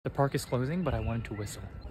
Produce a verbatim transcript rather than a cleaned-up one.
The park is closing, but I wanted to whistle.